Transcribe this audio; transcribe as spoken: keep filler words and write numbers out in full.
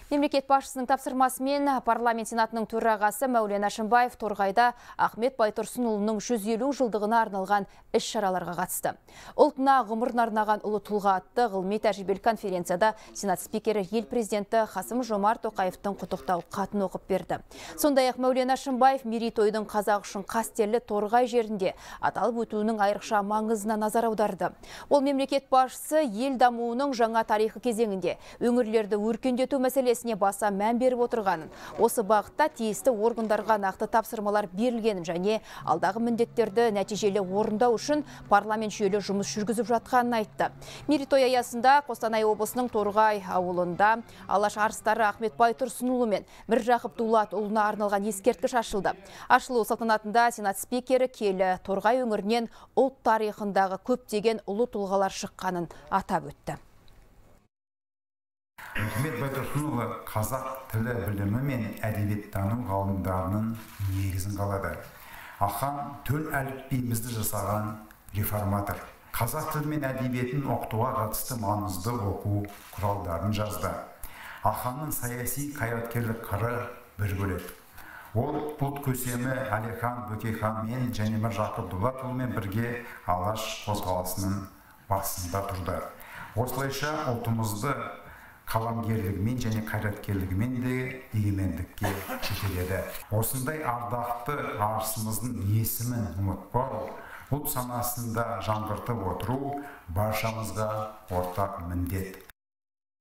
Мемлекет басшысының тапсырмасымен парламент сенатының төрағасы Мәулен Әшімбаев Торғайда Ахмет Байтұрсынұлының жүз елу жылдығына арналған іс-шараларға қатысты. Ұлтына ғұмырын арнаған ұлы тұлға атты ғылыми тәжірибелік конференцияда сенат спикері ел президенті Қасым-Жомарт Тоқаевтың құттықтау хатын оқып берді. Сондай-ақ Мәулен Әшімбаев мерейтойдың қазақ үшін қастерлі Торғай жерінде аталып өтуінің айрықша маңызына назар аударды. Ол мемлекет басшысы ел дамуының жаңа тарихы кезеңінде өңірлерді өркендету мәселесіне баса мән беріп отырғанын, осы бағытта тиісті органдарға нақты тапсырмалар берілгенін және алдағы міндеттерді нәтижелі орындау үшін парламент жүйелі жұмыс жүргізіп жатқанын айтты. Мерейтой аясында Қостанай облысының Торғай ауылында алаш арыстары Ахмет Байтұрсынұлы мен Міржақып Дулатұлына арналған ескерткіш ашылды. Ашылу салтанатында сенат спикері келі Торғай өңірінен ұлт тарихындағы көптеген ұлы тұлғалар шыққанын атап өтті. Ахмет Байтұрсынұлы қазақ тілі білімі мен әдебиеттану ғалымдарының негізін қалады. Ахан төл әліпбиімізді жасаған реформатор. Қазақ тілі мен әдебиетін оқытуға қатысты маңызды оқу құралдарын жазды. Аханның саяси қайраткерлік қыры бір бөлек. Ол бұлт көсемі Әлихан Бөкейханмен және Міржақып Дулатұлымен бірге алаш қозғалысының басында тұрды. Осылайша ұлтымызды қаламгерлігімен және қайраткерлігімен де егемендікке жетеледі. Осындай ардақты арысымыздың есімін ұмытпау, ұлт санасында жаңғыртып отыру баршамызға ортақ міндет.